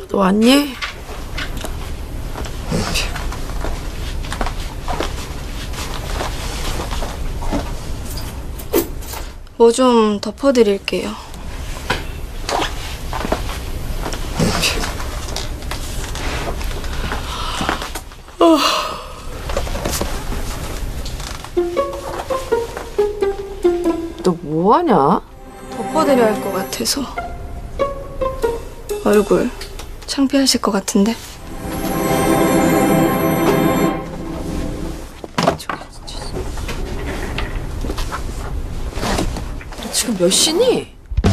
너 왔니? 뭐 좀 덮어드릴게요. 너 뭐하냐? 덮어드려야 할 것 같아서. 얼굴 창피하실 것 같은데. 너 지금 몇 시니?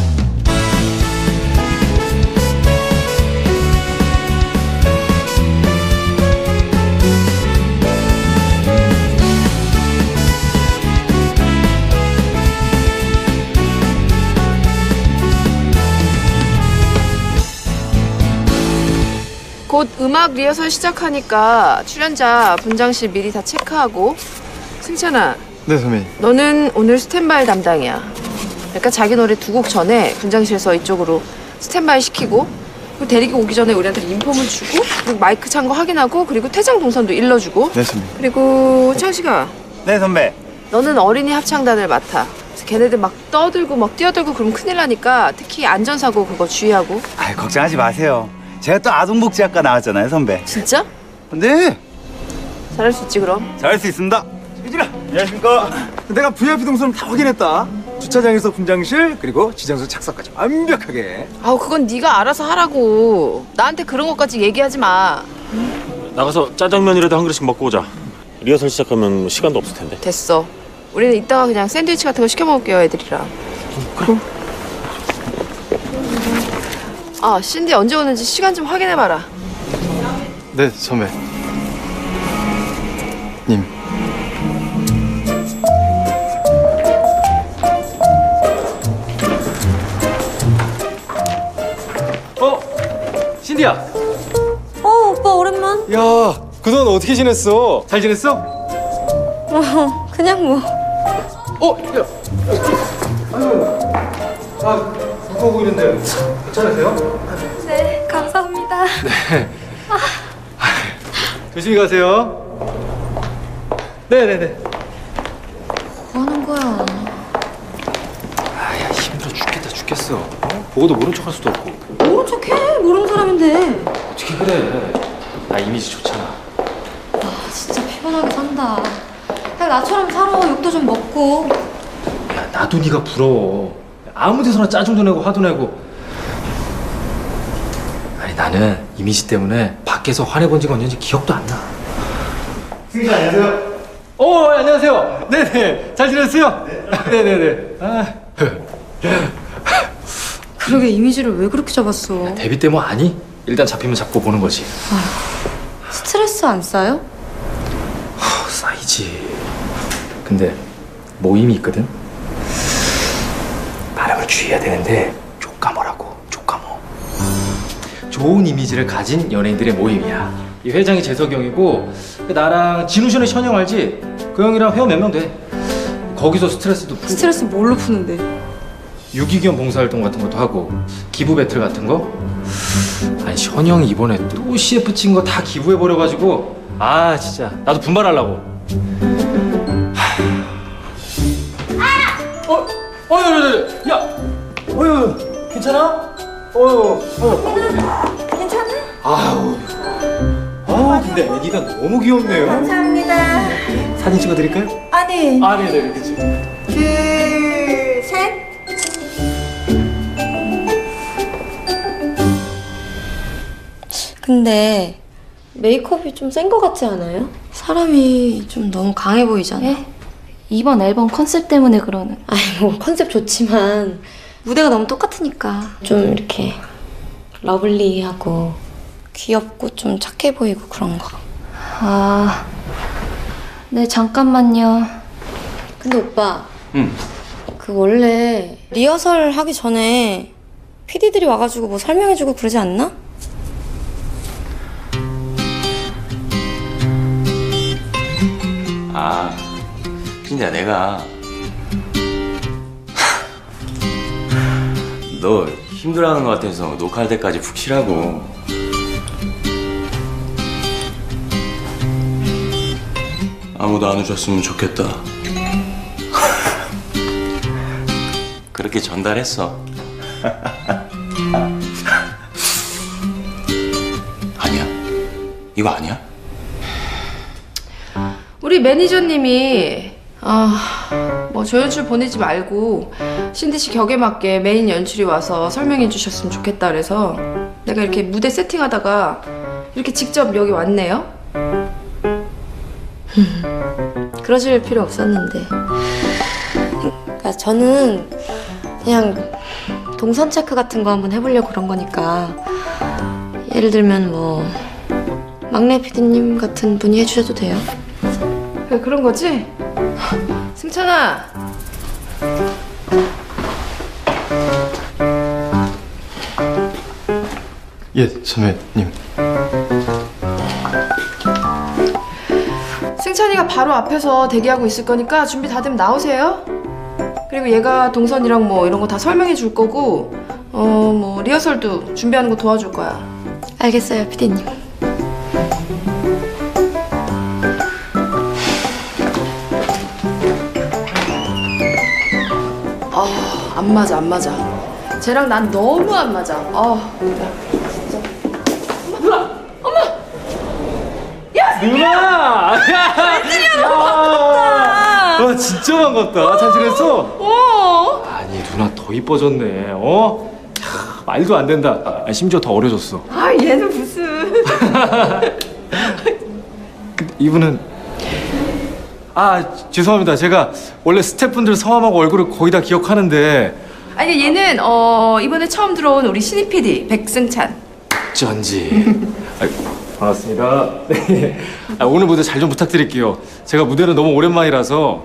곧 음악 리허설 시작하니까 출연자 분장실 미리 다 체크하고. 승찬아. 네, 선배님. 너는 오늘 스탠바이 담당이야. 그러니까 자기 노래 2곡 전에 분장실에서 이쪽으로 스탠바이 시키고, 그리고 대리기 오기 전에 우리한테 인폼을 주고, 그리고 마이크 찬 거 확인하고, 그리고 퇴장 동선도 일러주고. 네, 선배님. 그리고 창식아. 네, 선배. 너는 어린이 합창단을 맡아. 그래서 걔네들 막 떠들고 막 뛰어들고 그러면 큰일 나니까 특히 안전사고 그거 주의하고. 아, 걱정하지 마세요. 제가 또 아동복지학과 나왔잖아요, 선배. 진짜? 네. 잘할 수 있지 그럼. 잘할 수 있습니다. 유진아, 안녕하십니까. 내가 VIP 동선을 다 확인했다. 주차장에서 분장실 그리고 지정석 착석까지 완벽하게. 아우 그건 네가 알아서 하라고. 나한테 그런 것까지 얘기하지 마. 나가서 짜장면이라도 한 그릇씩 먹고 오자. 리허설 시작하면 시간도 없을 텐데. 됐어. 우리는 이따가 그냥 샌드위치 같은 거 시켜 먹을게요, 애들이랑. 그래. 아, 신디 언제 오는지 시간 좀 확인해봐라. 네, 선배. 님. 신디야. 오빠 오랜만. 야, 그동안 어떻게 지냈어? 잘 지냈어? 그냥 뭐. 야. 바빠 보이는데 괜찮으세요? 네, 감사합니다. 조심히 가세요. 네네네. 뭐 하는 거야? 아야, 힘들어 죽겠어. 보고도 모른 척할 수도 없고. 모른 척해. 모르는 사람인데. 어떻게 그래? 나 이미지 좋잖아. 아, 진짜 피곤하게 산다. 그냥 나처럼 살아. 욕도 좀 먹고. 야, 나도 네가 부러워. 아무 데서나 짜증도 내고 화도 내고. 아니, 나는 이미지 때문에 밖에서 화내본 지가 언제인지 기억도 안 나. 승진 안녕하세요. 안녕하세요. 네네. 잘 지냈어요? 네네네. 아. 그러게 이미지를 왜 그렇게 잡았어? 데뷔 때 뭐 아니? 일단 잡히면 잡고 보는 거지. 스트레스 안 쌓여? 쌓이지. 근데 모임이 있거든? 발음을 주의해야 되는데 쪼까모라고. 쪼까모. 좋은 이미지를 가진 연예인들의 모임이야. 이 회장이 재석이 형이고 나랑 진우션의 션이 형 알지? 그 형이랑 회원 몇 명 돼. 거기서 스트레스도 풀고. 스트레스 뭘로 푸는데? 유기견 봉사활동 같은 것도 하고 기부 배틀 같은 거? 아니, 션이 형이 이번에 또 CF 찍은 거 다 기부해버려가지고 아 진짜 나도 분발하려고. 야, 괜찮아? 괜찮아? 근데 애기가 너무 귀엽네요. 감사합니다. 사진 찍어드릴까요? 네. 네네, 그치. 둘, 셋. 근데 메이크업이 좀 센 거 같지 않아요? 사람이 좀 너무 강해 보이잖아. 예? 이번 앨범 컨셉 때문에 그러는. 아니 뭐 컨셉 좋지만 무대가 너무 똑같으니까 좀 이렇게 러블리하고 귀엽고 좀 착해 보이고 그런 거. 아, 네, 잠깐만요. 근데 오빠. 응. 그 원래 리허설 하기 전에 PD들이 와가지고 뭐 설명해주고 그러지 않나? 아, 진짜 내가 너 힘들어하는 것 같아서 녹화할 때까지 푹 쉬라고. 아무도 안 오셨으면 좋겠다. 그렇게 전달했어. 아니야? 이거 아니야? 우리 매니저님이 뭐 조연출 보내지 말고 신디 씨 격에 맞게 메인 연출이 와서 설명해 주셨으면 좋겠다 그래서 내가 이렇게 무대 세팅하다가 이렇게 직접 여기 왔네요. 그러실 필요 없었는데. 그러니까 저는 그냥 동선 체크 같은 거 한번 해보려고 그런 거니까. 예를 들면 뭐 막내 PD님 같은 분이 해주셔도 돼요. 그래, 그런 거지? 승찬아. 예, 선배님. 승찬이가 바로 앞에서 대기하고 있을 거니까 준비 다 되면 나오세요. 그리고 얘가 동선이랑 뭐 이런 거 다 설명해 줄 거고 뭐 리허설도 준비하는 거 도와줄 거야. 알겠어요, PD님. 안 맞아, 안 맞아. 쟤랑 난 너무 안 맞아. 야, 진짜. 누나! 웬일이야, 너무 반갑다! 와, 진짜 반갑다. 잘 지냈어? 아니, 누나 더 이뻐졌네. 야, 말도 안 된다. 심지어 더 어려졌어. 얘는 무슨. 이분은 죄송합니다. 제가 원래 스태프분들 성함하고 얼굴을 거의 다 기억하는데 아니, 얘는 이번에 처음 들어온 우리 신입 PD 백승찬. 전지. 반갑습니다. 네. 오늘 무대 잘 좀 부탁드릴게요. 제가 무대는 너무 오랜만이라서.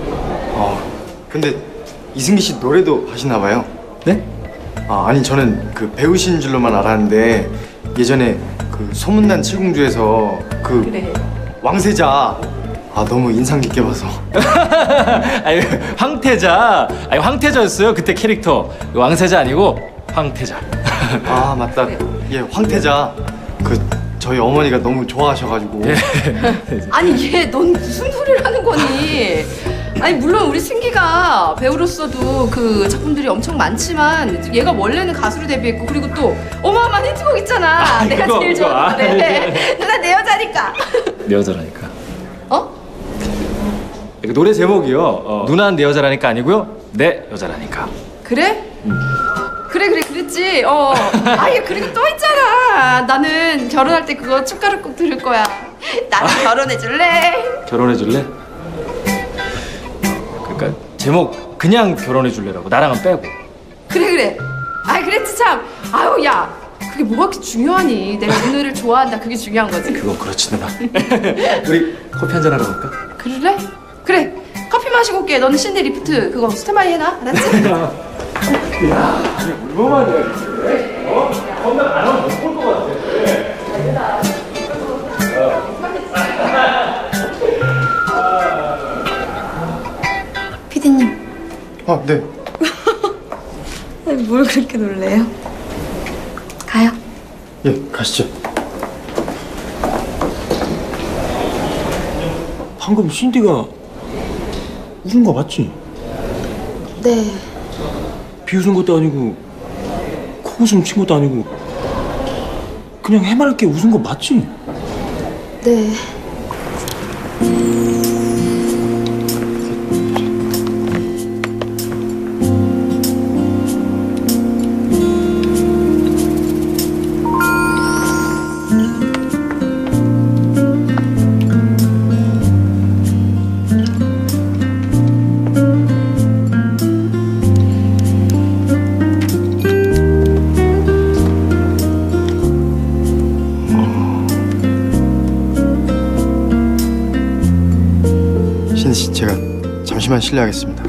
근데 이승기 씨 노래도 하시나 봐요. 네? 아니 저는 그 배우신 줄로만 알았는데 예전에 그 소문난 칠공주에서 그 그래. 왕세자 너무 인상 깊게 봐서. 아니, 황태자였어요. 그때 캐릭터. 왕세자 아니고 황태자. 맞다. 예, 황태자. 그 저희 어머니가 너무 좋아하셔가지고. 아니, 넌 무슨 소리를 하는 거니? 아니, 물론 우리 승기가 배우로서도 그 작품들이 엄청 많지만 얘가 원래는 가수로 데뷔했고 그리고 또 어마어마한 히트곡 있잖아. 내가 제일 좋아하는 노래. 누나 내 여자니까. 내 여자라니까. 그 노래 제목이요. 누나는 내 여자라니까 아니고요. 내 여자라니까. 그래? 그래, 그랬지. 그리고 또 있잖아. 나는 결혼할 때 그거 축가를 꼭 들을 거야. 나랑 결혼해줄래? 결혼해줄래? 그러니까 제목 그냥 결혼해줄래라고. 나랑은 빼고. 그래. 그랬지 참. 야, 그게 뭐가 그렇게 중요하니? 내가 이 노래를 좋아한다. 그게 중요한 거지. 그건 그렇지 누나. 우리 커피 한잔 하러 갈까? 그래? 그래. 커피 마시고 올게. 너는 신디 리프트 그거 스탠바이 해놔. 알았지? 야, 얼마만이야 이게? 건강 안 하면 못 볼 것 같아. PD님. 네. 뭘 그렇게 놀래요? 가요. 예, 가시죠. 방금 신디가 웃은 거 맞지? 네. 비웃은 것도 아니고 코웃음 친 것도 아니고 그냥 해맑게 웃은 거 맞지? 네. 신디 씨, 제가 잠시만 실례하겠습니다.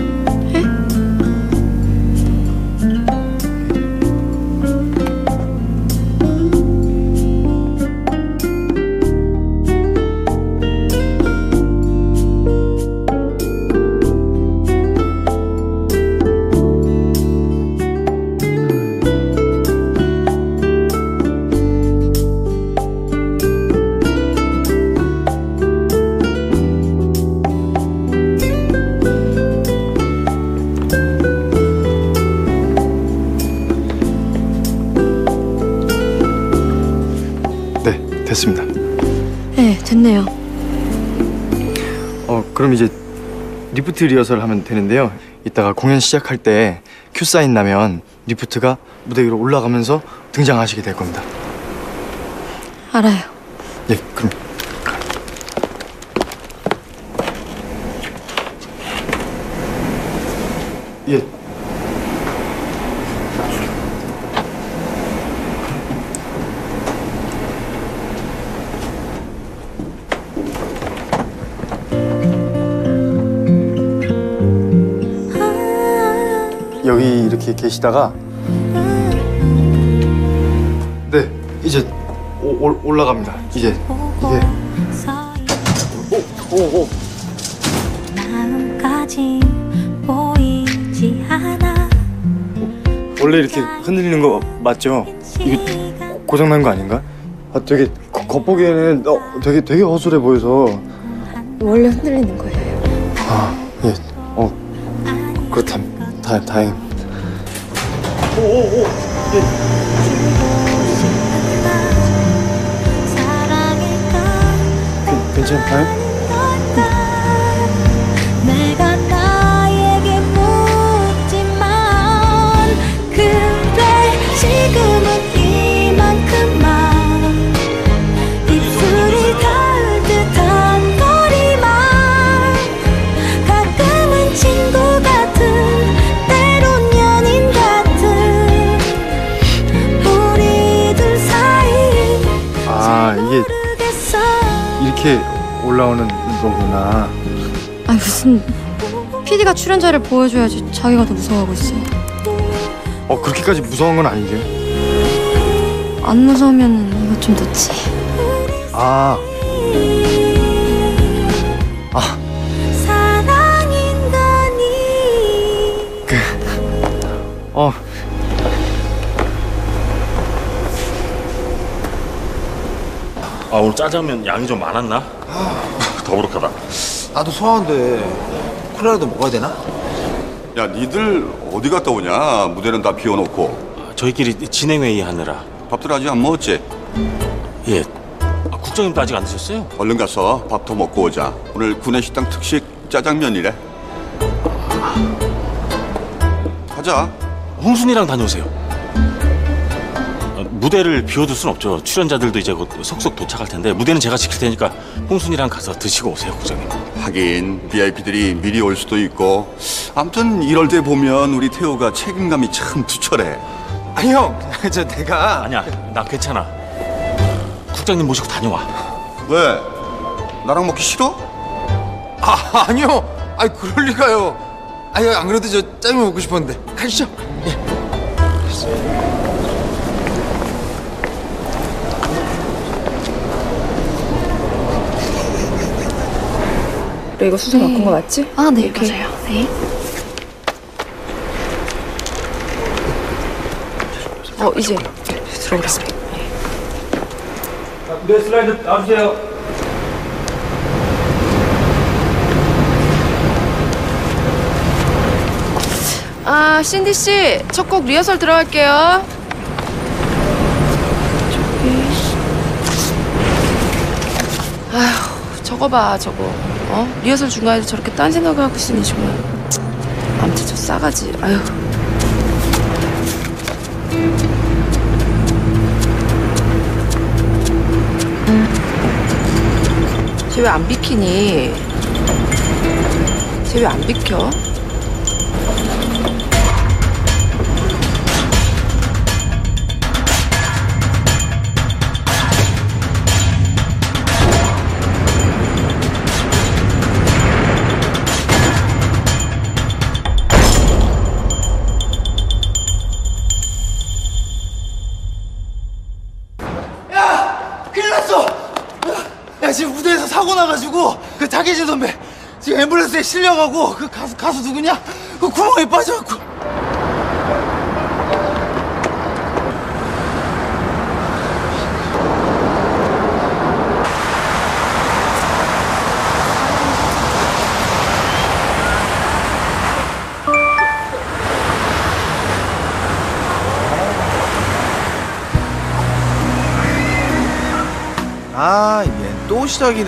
됐습니다. 네, 됐네요. 그럼 이제 리프트 리허설 하면 되는데요. 이따가 공연 시작할 때 큐 사인 나면 리프트가 무대 위로 올라가면서 등장하시게 될 겁니다. 알아요. 예, 그럼. 예. 여기 이렇게 계시다가 네 이제 올라갑니다. 이제 이게 오 마음까지 보이지 않아. 원래 이렇게 흔들리는 거 맞죠? 이게 고장난 거 아닌가? 되게 겉보기에는 되게 허술해 보여서. 원래 흔들리는 거예요. 예. 그렇다면 다행. 괜찮아요? 내가 나에게 묻지만 그래 지금은 이만큼만 입술이 닿을 듯한 거리만 가끔은 친구 같은 때론 연인 같은 우리 둘 사이 이게 이렇게 올라오는 거구나. 무슨 PD가 출연자를 보여줘야지 자기가 더 무서워하고 있어요. 그렇게까지 무서운 건 아니죠. 안 무서우면 이거 좀 넣지. 사랑인다니. 오늘 짜장면 양이 좀 많았나? 더부룩하다. 나도 소화한데 콜라라도 먹어야 되나? 야, 니들 어디 갔다 오냐? 무대는 다 비워놓고. 저희끼리 진행회의 하느라. 밥들 아직 안 먹었지? 예. 국장님도 아직 안 드셨어요? 얼른 가서 밥 더 먹고 오자. 오늘 구내식당 특식 짜장면이래. 가자. 홍순이랑 다녀오세요. 무대를 비워둘 순 없죠. 출연자들도 이제 곧 속속 도착할 텐데 무대는 제가 지킬 테니까 홍순이랑 가서 드시고 오세요, 국장님. 하긴 VIP들이 미리 올 수도 있고. 아무튼 이럴 때 보면 우리 태호가 책임감이 참 투철해. 형, 내가 아니야, 나 괜찮아. 국장님 모시고 다녀와. 왜? 나랑 먹기 싫어? 아니요. 그럴 리가요. 안 그래도 저 짜장면 먹고 싶었는데. 가시죠. 그래, 이거 수소 바꾼 거 맞지? 네, 오케이. 맞아요. 네. 이제 들어오라고. 무대 슬라이드 나와주세요. 신디 씨, 첫 곡 리허설 들어갈게요. 저거 봐, 저거. 리허설 중간에 저렇게 딴 생각을 하고 있으니 정말. 아무튼 저 싸가지. 쟤 왜 안 비키니? 쟤 왜 안 비켜? 큰일 났어. 지금 무대에서 사고 나가지고 그 장혜진 선배 지금 앰뷸런스에 실려가고 그 가수 누구냐? 그 구멍에 빠져갖고. 아, 얘 또 시작이네.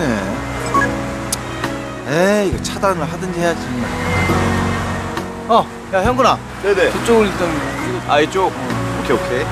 에이, 이거 차단을 하든지 해야지. 야, 형근아. 네네. 저쪽을 일단. 아, 이쪽? 오케이, 오케이.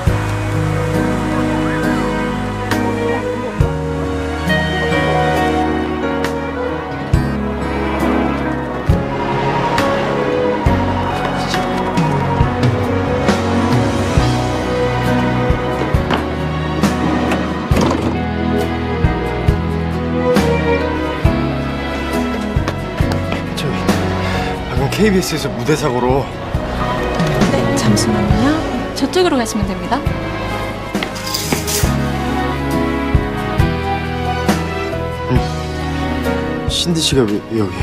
방금 KBS에서 무대 사고로 네, 잠시만요. 저쪽으로 가시면 됩니다. 신디 씨가 왜 여기?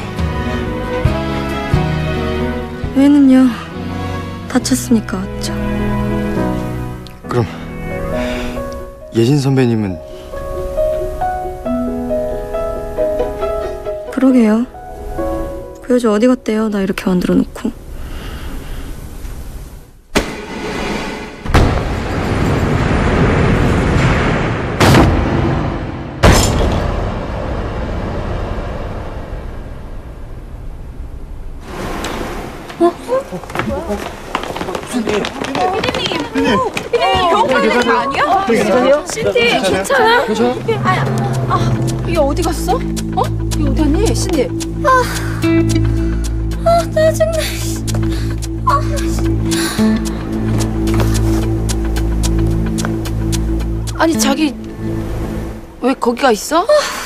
왜는요? 다쳤으니까 왔죠. 그럼 예진 선배님은 그러게요. 그 여자 어디 갔대요? 나 이렇게 만들어 놓고. 병원에 가 아니야? 신디 괜찮아? 이게 어디 갔어? 이게 어디 갔니? 신디. 짜증나. 아니 자기 왜 거기가 있어?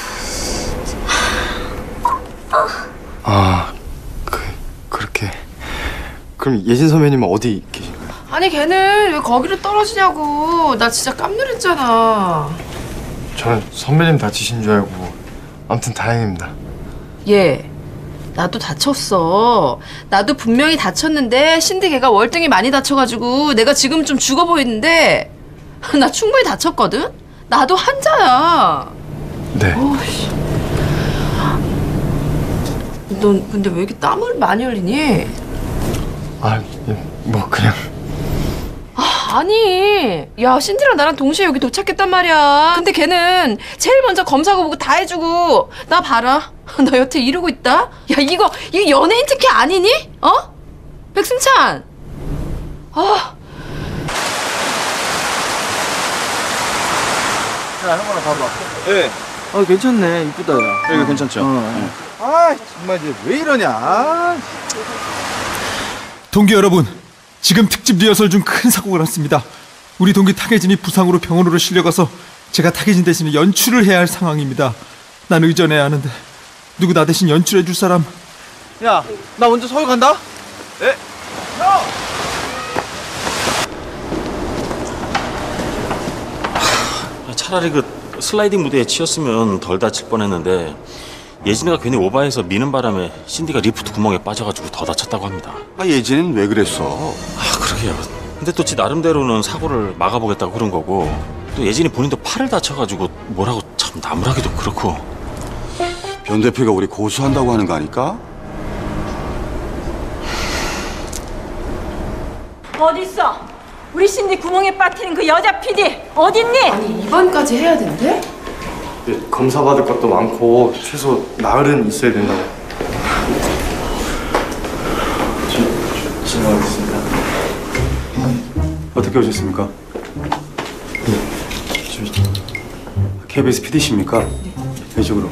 그렇게. 그럼 예진 선배님은 어디 계신 거예요? 아니 걔는 왜 거기로 떨어지냐고. 나 진짜 깜놀했잖아. 저는 선배님 다치신 줄 알고. 아무튼 다행입니다. 얘 나도 다쳤어. 나도 분명히 다쳤는데 신디 걔가 월등히 많이 다쳐가지고 내가 지금 좀 죽어 보이는데 나 충분히 다쳤거든? 나도 환자야. 네. 넌 근데 왜 이렇게 땀을 많이 흘리니? 뭐 그냥. 아니 야 신디랑 나랑 동시에 여기 도착했단 말이야. 근데 걔는 제일 먼저 검사하고 보고 다 해주고 나 봐라. 나 여태 이러고 있다. 야 이거 연예인 특혜 아니니? 백승찬. 야, 형근아, 봐봐. 예. 괜찮네. 이쁘다, 야. 이거 괜찮죠? 아, 정말 이제 왜 이러냐. 동기 여러분, 지금 특집 리허설 중 큰 사고가 났습니다. 우리 동기 타계진이 부상으로 병원으로 실려가서 제가 타계진 대신에 연출을 해야 할 상황입니다. 난 의전해야 하는데 누구 나 대신 연출해 줄 사람? 야, 나 먼저 서울 간다. 네. 차라리 그 슬라이딩 무대에 치였으면 덜 다칠 뻔했는데 예진이가 괜히 오바해서 미는 바람에 신디가 리프트 구멍에 빠져가지고 더 다쳤다고 합니다. 아, 예진은 왜 그랬어? 그러게요. 근데 또 지 나름대로는 사고를 막아보겠다고 그런 거고 또 예진이 본인도 팔을 다쳐가지고 뭐라고 참 나무라기도 그렇고. 변 대표가 우리 고소한다고 하는 거 아닐까? 어딨어? 우리 신디 구멍에 빠뜨린 그 여자 PD 어딨니? 아니 입원까지 해야 된대? 검사 받을 것도 많고 최소 나흘은 있어야 된다고. 지나가겠습니다. 어떻게 오셨습니까? KBS PD십니까? 이쪽으로.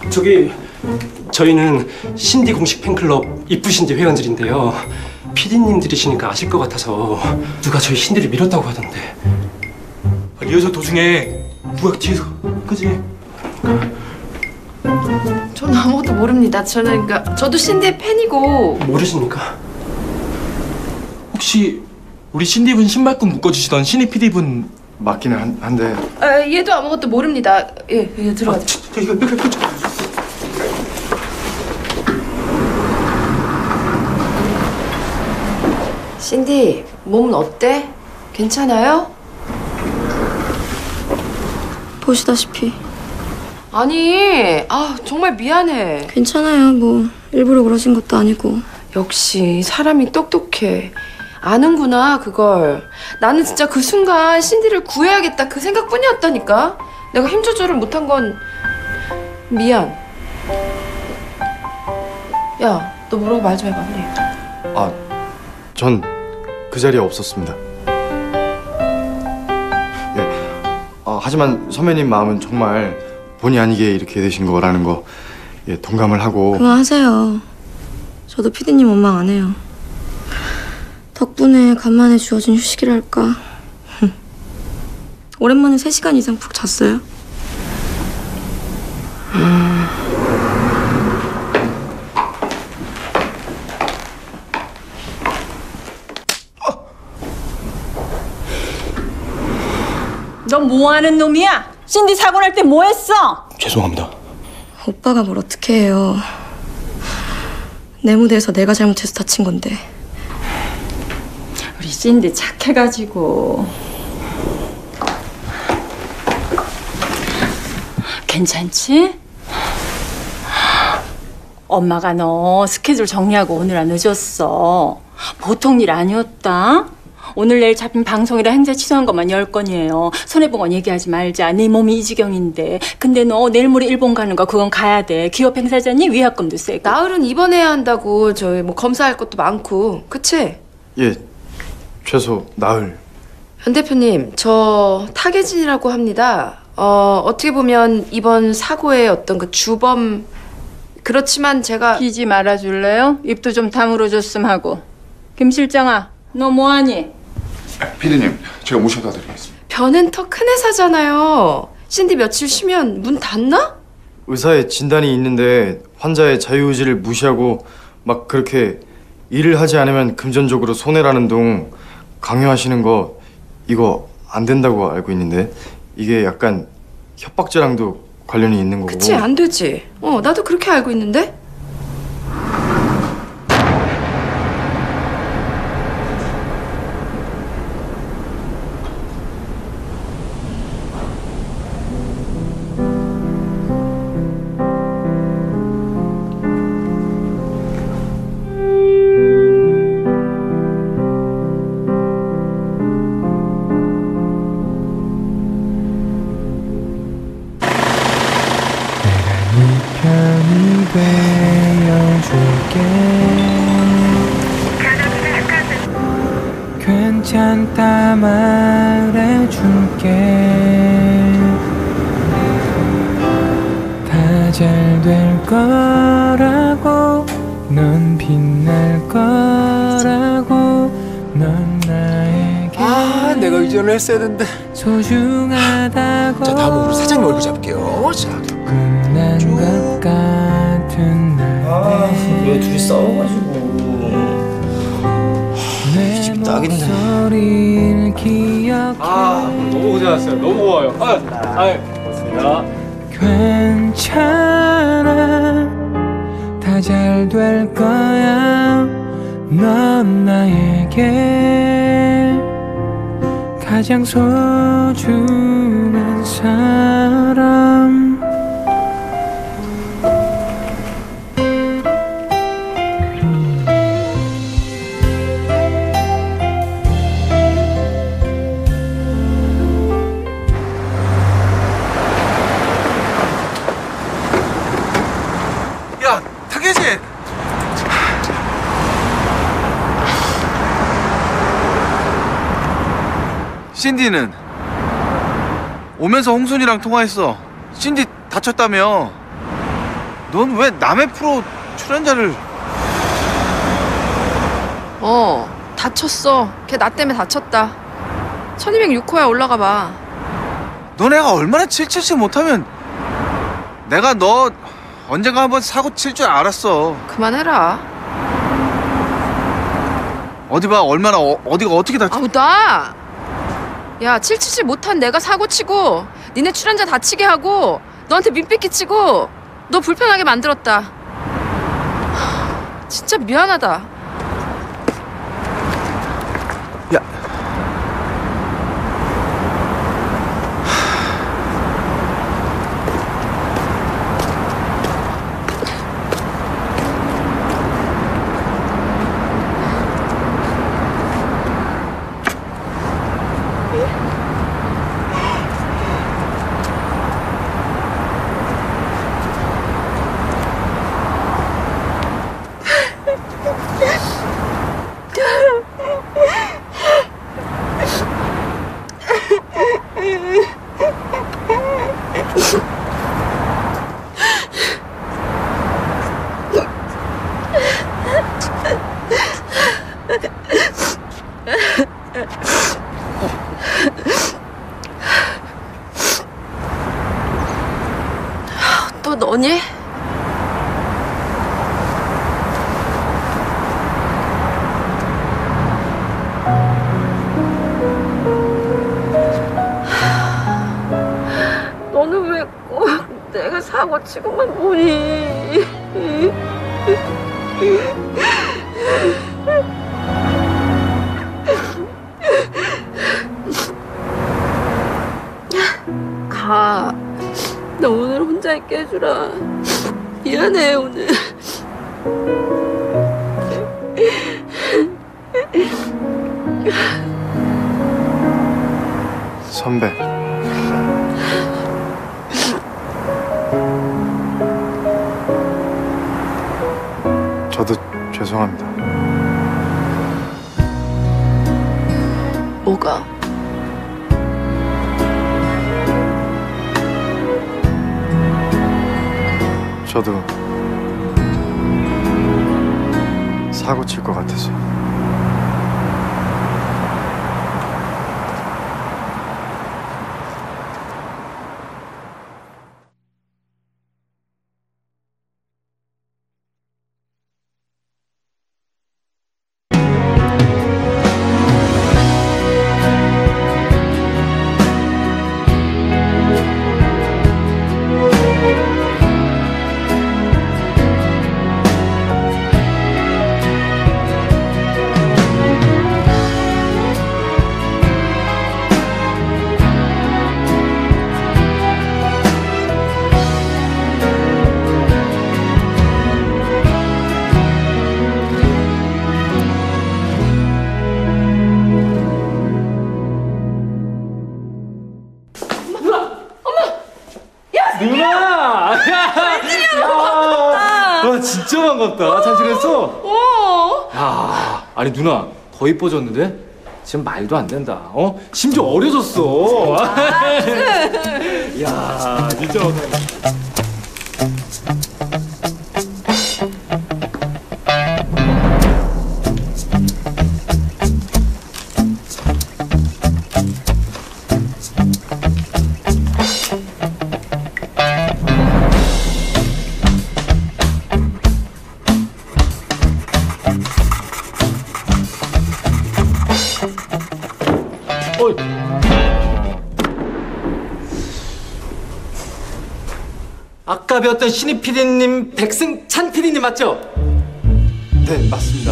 저희는 신디 공식 팬클럽 이쁘신디 회원들인데요. PD님들이시니까 아실 것 같아서 누가 저희 신디를 밀었다고 하던데. 리허설 도중에 누가 뒤에서 그지? 저는 아무것도 모릅니다. 저도 신디의 팬이고. 모르십니까? 혹시 우리 신디분 신발끈 묶어주시던 신입 PD분 맞기는 한데. 얘도 아무것도 모릅니다. 예, 들어가자. 신디, 몸은 어때? 괜찮아요? 보시다시피. 아니, 정말 미안해. 괜찮아요. 뭐 일부러 그러신 것도 아니고. 역시 사람이 똑똑해. 아는구나 그걸. 나는 진짜 그 순간 신디를 구해야겠다 그 생각뿐이었다니까. 내가 힘 조절을 못한 건 미안. 야, 너 뭐라고 말 좀 해봐, 빨리. 전 그 자리에 없었습니다. 하지만 선배님 마음은 정말 본의 아니게 이렇게 되신 거라는 거 동감을 하고. 그만하세요. 저도 피디님 원망 안 해요. 덕분에 간만에 주어진 휴식이랄까. 오랜만에 3시간 이상 푹 잤어요. 너 뭐하는 놈이야? 신디 사고 날 때 뭐했어? 죄송합니다. 오빠가 뭘 어떻게 해요. 내 무대에서 내가 잘못해서 다친 건데. 우리 신디 착해가지고. 괜찮지? 엄마가 너 스케줄 정리하고 오느라 늦었어. 보통 일 아니었다. 오늘 내일 잡힌 방송이라 행사 취소한 것만 10건이에요. 손해보건 얘기하지 말자. 네 몸이 이 지경인데. 근데 너 내일 모레 일본 가는 거 그건 가야 돼. 기업 행사잖니? 위약금도 세고. 나흘은 입원해야 한다고. 저희 뭐 검사할 것도 많고. 그치? 예, 최소 나흘. 현 대표님, 저 타계진이라고 합니다. 어떻게 보면 이번 사고의 어떤 그 주범. 그렇지만 제가 기지 말아줄래요? 입도 좀 다물어줬음 하고. 김 실장아, 너 뭐하니? 피디님, 제가 모셔다 드리겠습니다. 변엔 큰 회사잖아요. 신디 며칠 쉬면 문 닫나? 의사의 진단이 있는데 환자의 자유의지를 무시하고 막 그렇게 일을 하지 않으면 금전적으로 손해라는 둥 강요하시는 거 이거 안 된다고 알고 있는데 이게 약간 협박죄랑도 관련이 있는 거고. 그치, 안 되지. 나도 그렇게 알고 있는데? 편이 되어줄게. 괜찮다 말해줄게. 다 잘 될 거라고. 넌 빛날 거라고. 넌 나에게 내가 의전을 했어야 되는데. 소중하다고. 자, 다음은 우리 사장님 얼굴 잡을게요. 자, 끝난 것 같은 날. 왜 둘이 싸워가지고. 이 집 딱인데. 너무 고생하셨어요. 너무 고마워요. 고맙습니다. 괜찮아, 다 잘 될 거야. 넌 나에게 가장 소중한 사람. 야, 타계진! 신디는? 오면서 홍순이랑 통화했어. 신디 다쳤다며. 넌 왜 남의 프로 출연자를... 다쳤어. 걔 나 때문에 다쳤다. 1206호야, 올라가 봐. 너네가 얼마나 칠칠치 못하면 내가 너 언젠가 한번 사고 칠 줄 알았어. 그만해라. 어디 봐, 얼마나 어디가 어떻게 다쳤... 아우, 나! 야, 칠치지 못한 내가 사고 치고 니네 출연자 다치게 하고 너한테 민폐 끼치고 너 불편하게 만들었다. 진짜 미안하다. 야. 너니? 너는 왜 꼭 내가 사고 치고만 보니? 가. 나 오늘 혼자 있게 해주라. 미안해 오늘. 선배. 저도 죄송합니다. 뭐가? 저도 사고 칠 것 같아서. 누나! 와, 진짜 반갑다. 잘 지냈어? 야, 아니 누나 더 이뻐졌는데? 지금 말도 안 된다. 심지어 어려졌어. 야, 진짜 반갑다. 아까 배웠던 신입 PD님 백승찬 PD님 맞죠? 네, 맞습니다.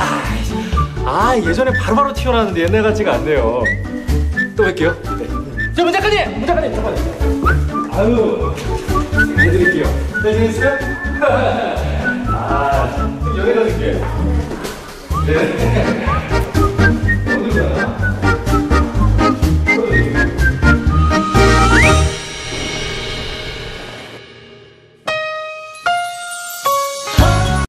예전에 바로바로 튀어나왔는데 옛날 같지가 않네요. 또 뵐게요. 네. 저 문 작가님! 잠깐만요. 아유, 해드릴게요. 잘 지냈어요? 좀 연애가 될게요. 네.